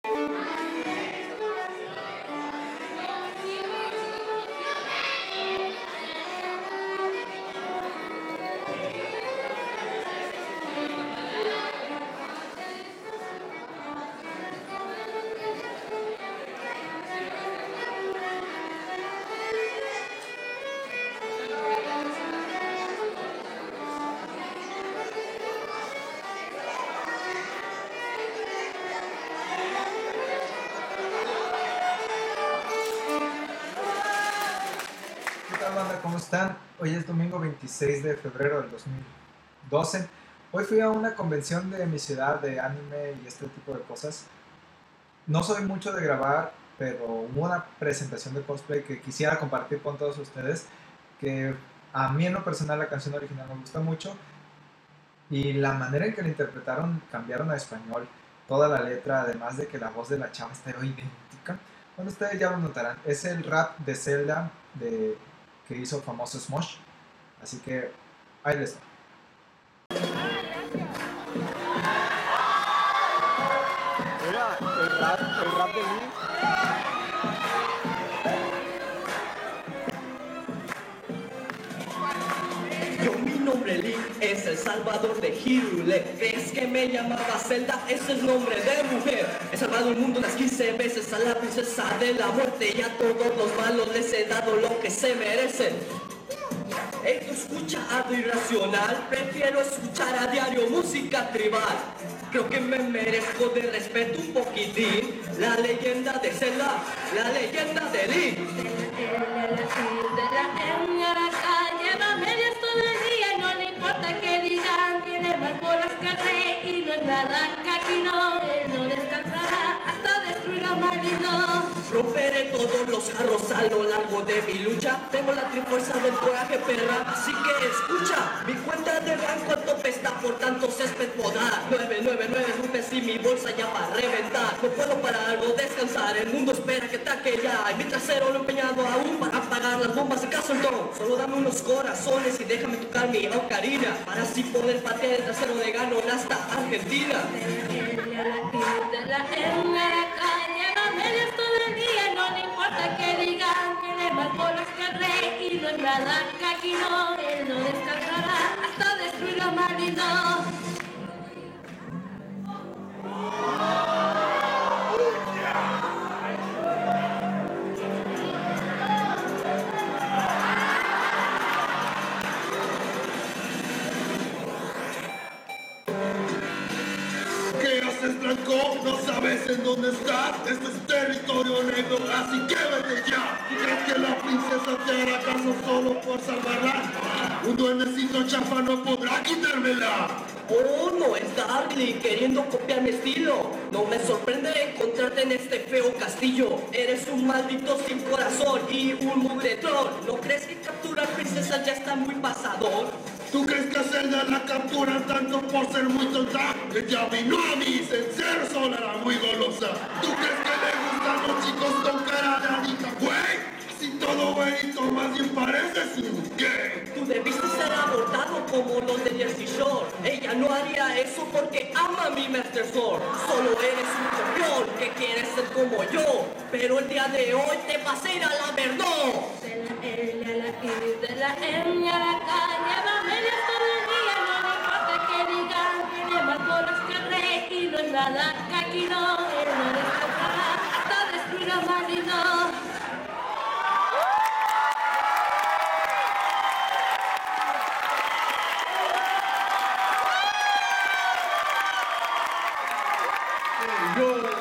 ¿Qué tal, banda? ¿Cómo están? Hoy es domingo 26 de febrero del 2012. Hoy fui a una convención de mi ciudad de anime y este tipo de cosas. No soy mucho de grabar, pero hubo una presentación de cosplay que quisiera compartir con todos ustedes, que a mí en lo personal la canción original me gusta mucho y la manera en que la interpretaron, cambiaron a español toda la letra, además de que la voz de la chava está idéntica. Bueno, ustedes ya lo notarán, es el rap de Zelda que hizo famoso Smosh, así que ahí les va. Mira, el rap de Lee. Yo, mi nombre Link es el salvador de Hyrule. ¿Crees que me llamaba Zelda? Ese es nombre de mujer. He salvado el mundo unas 15 veces a la princesa de la muerte, y a todos los malos les he dado lo que se merecen. Esto escucha algo irracional, prefiero escuchar a diario música tribal. Creo que me merezco de respeto un poquitín. La leyenda de Zelda, la leyenda de Link. Lleva medias todo el día y no le importa que digan. Tiene más bolas que el rey y no es nada caquino. Él no descansará hasta destruir a Marino. Romperé todos los jarros a lo largo de mi lucha. Tengo la trifuerza del coraje, perra, así que escucha. Mi cuenta de banco a tope está, por tanto césped podrá. 999 rupes y mi bolsa ya va a reventar. No puedo parar o descansar, el mundo espera que ataque ya. Y mi trasero lo he empeñado aún para apagar las bombas de Castleton. Solo dame unos corazones y déjame tocar mi ocarina, para así poder patear el trasero de Ganon hasta Argentina. Lleva medias todo el día y no le importa que digan. Tiene más bolas que el rey y no es nada caquino. Él no descansará hasta destruir a Marino. ¿Qué haces, Blanco? ¿No sabes en dónde estás? Esto es territorio negro, así que vete ya. ¿Crees que la princesa te hará caso solo por salvarla? Un duendecito chafa no podrá quitármela. Oh, no es Darkly queriendo copiar mi estilo. No me sorprende encontrarte en este feo castillo. Eres un maldito sin corazón y un mugretrón. ¿No crees que capturar princesas ya está muy pasador? ¿Tú crees que a Zelda la capturan tanto por ser muy tonta? Ella vino a mí, sincero, sola era muy golosa. ¿Tú crees que le gustan los chicos con cara de adicta, güey? Si todo güerito más bien pareces un gay. Tú debiste ser abortado como los de Jersey Shore. Ella no haría eso porque ama a mi Master Sword. Solo eres un campeón que quieres ser como yo. Pero el día de hoy te vas a ir a la verdad. Lleva medias todo el día, no le importa que digan. Tiene más bolas que el rey y no es nada caquino. Él no descansará hasta destruir a Marino. Yo